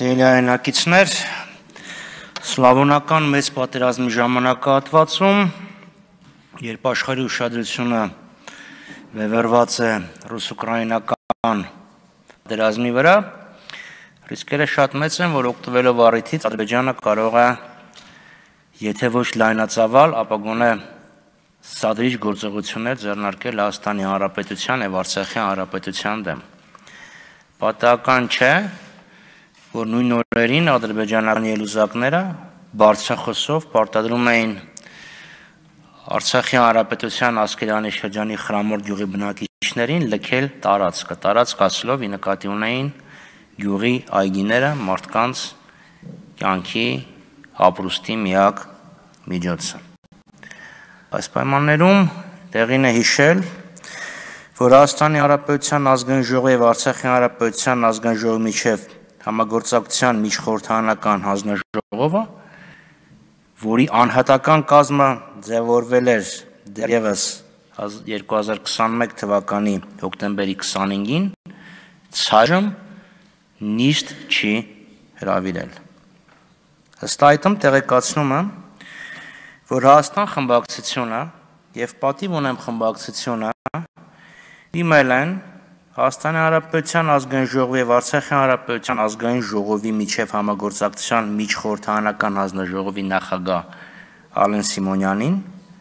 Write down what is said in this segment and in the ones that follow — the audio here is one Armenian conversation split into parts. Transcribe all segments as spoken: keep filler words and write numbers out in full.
Սիրելի հայրենակիցներ, սլավոնական մեծ պատերազմի ժամանակահատվածում, երբ աշխարհի ուշադրությունը վերված է ռուս-ուկրաինական պատերազմի վրա, ռիսկերը շատ մեծ են, որ օգտվելով առիթից Ադրբեջանը կարող է, եթե ոչ լայնածավալ, ապա գոնե սադրիչ գործողություններ ձեռնարկել Լահաստանի Հանրապետության եւ Արցախի Հանրապետության դեմ։ Պատահական չէ, որ նույն օրերին ադրբեջանական ելուզակները բարձրախոսով պարտադրում էին Արցախի Հանրապետության Ասկերանի շրջանի Խրամոր գյուղի բնակիչներին լքել տարածքը, տարածք ասելով ի նկատի ունեին գյուղի այգիները մարդկանց կյանքի ապրուստի միակ միջոցը։ Այս պայմաններում տեղին է հիշել, որ Հայաստանի Հանրապետության ազգային ժողովի եւ Արցախի Հանրապետության ազգային ժողովի միջև համագործակցության միջխորհրդարանական հանձնաժողովը, որի անհատական կազմը ձևավորվել էր դեռևս երկու հազար քսաներկու թվականի հոկտեմբերի քսանհինգին, ցայժմ նիստ չի հրավիրել։ Ըստ այդմ տեղեկացնում եմ, որ Հայաստան խմբակցությունը եւ պատիվ ունեմ խմբակցությունը դիմել են Հայաստանի Հանրապետության ազգային ժողովի եւ Արցախի Հանրապետության ազգային ժողովի միջև համագործակցության միջխորհրդարանական հանձնաժողովի նախագահ Ալեն Սիմոնյանին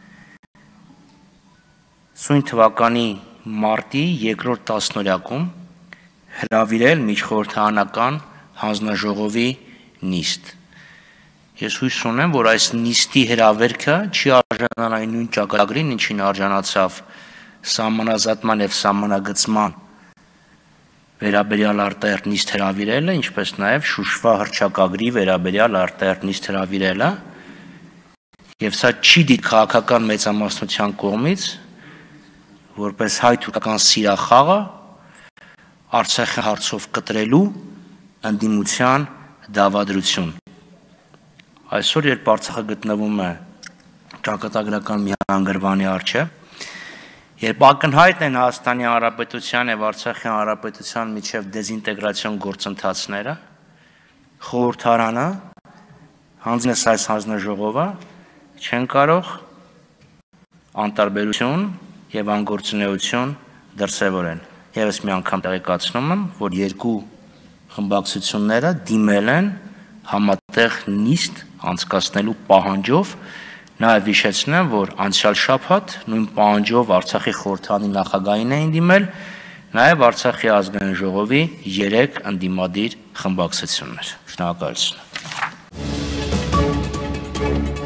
սույն թվականի մարտի երկրորդ տասնօրյակում հրավիրել միջխորհրդարանական հանձնաժողովի նիստ։ Ես հույս ունեմ, որ այս նիստի հրավերքը չի արժանանա նույն ճակատագրին, ինչին արժանացավ սահմանազատման եւ սահմանագծման վերաբերյալ արտահերթ նիստ հրավիրելը, ինչպես նաև Շուշվա հռչակագրի վերաբերյալ արտահերթ նիստ հրավիրելը, եւ սա չի դիտի քաղաքական մեծամասնության կողմից, որպես հայ-թուրքական սիրախաղը Արցախի հարցով կտրելու ընդդիմության դավադրություն։ Այսօր, երբ Արցախը գտնվում է ճակատագրական մի հանգրվանի առջև, երբ ակնհայտ են Հայաստանի Հանրապետության եւ Արցախի Հանրապետության միջև դեզինտեգրացիոն գործընթացները, խորհրդարանը, հանձնես այս հանձնաժողովը չեն կարող անտարբերություն եւ անգործունեություն դրսեւորել։ Եվս մի անգամ տեղեկացնում եմ, որ երկու խմբակցությունները դիմել են համատեղ նիստ անցկացնելու պահանջով, նաև հիշեցնեմ, որ անցյալ շաբաթ նույն պահանջով Արցախի խորհրդարանի նախագահին էին դիմել, նաև Արցախի ազգային ժողովի երեք ընդդիմադիր խմբակցություններ։ Շնորհակալություն։